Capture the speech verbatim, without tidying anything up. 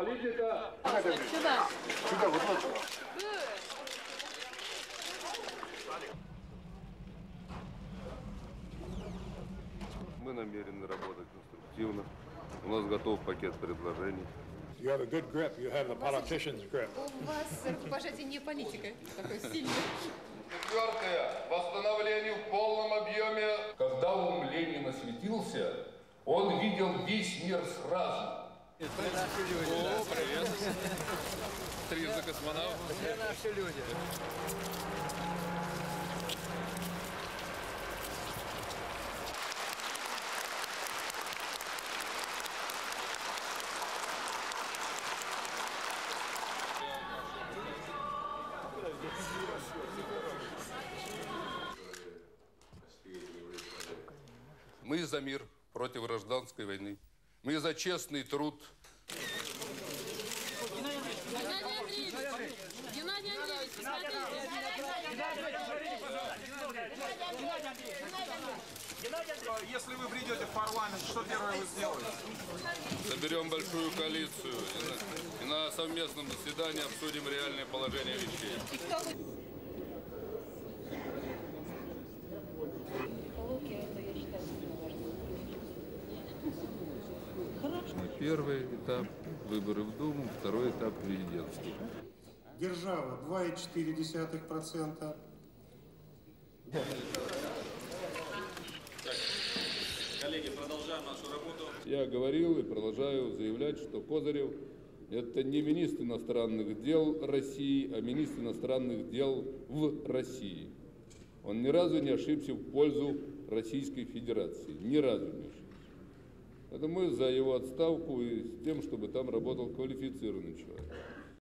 политика. Сюда. Сюда, вот вот. Мы намерены работать конструктивно. У нас готов пакет предложений. You have a good grip. You have the politician's grip. У вас рукопожатие не политика, такой сильный. Четвертое. Восстановление в полном объеме. Когда ум Ленина светился, он видел весь мир сразу. О, привет. Трижды космонавт. Все наши люди. Мы за мир против гражданской войны. Мы за честный труд. Геннадий Андреевич, Геннадий Андреевич, смотрите. Если вы придете в парламент, что первое вы сделаете? Соберем большую коалицию и на, и на совместном заседании обсудим реальное положение вещей. Первый этап – выборы в Думу, второй этап – президентский. Держава два и четыре десятых процента. Коллеги, продолжаем нашу работу. Я говорил и продолжаю заявлять, что Козырев – это не министр иностранных дел России, а министр иностранных дел в России. Он ни разу не ошибся в пользу Российской Федерации. Ни разу не ошибся. Поэтому мы за его отставку и с тем, чтобы там работал квалифицированный человек.